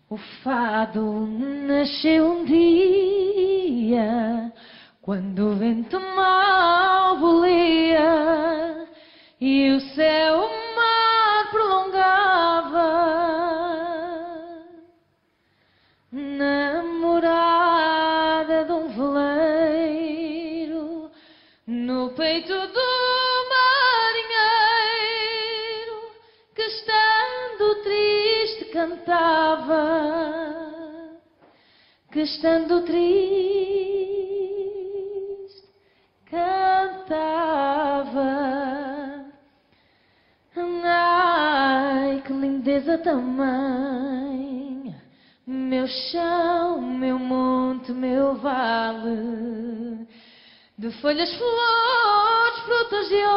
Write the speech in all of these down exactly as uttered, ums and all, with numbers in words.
O fado nasceu um dia, quando o vento mal bolia e o céu o mar prolongava. Na morada de um veleiro, no peito do marinheiro, que estando triste cantava, que estando triste cantava. Ai, que lindeza tamanha, meu chão, meu monte, meu vale, de folhas, flores, frutas de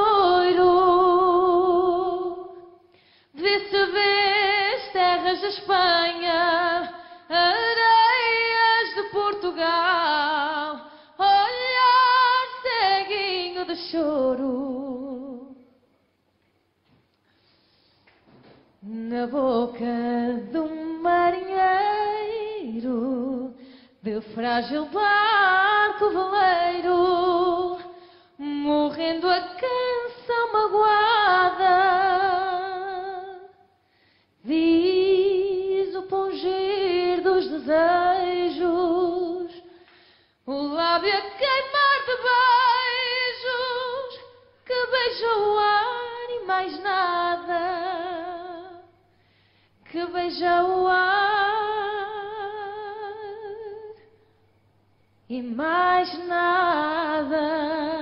ouro. Vê-se, vês terras da Espanha, areias de Portugal, olhar ceguinho de choro. Na boca de um marinheiro, de frágil barco veleiro, morrendo a canção magoada, diz o pungir dos desejos, o lábio a queimar de beijos, que beija o ar e mais nada, que beija o ar e mais nada.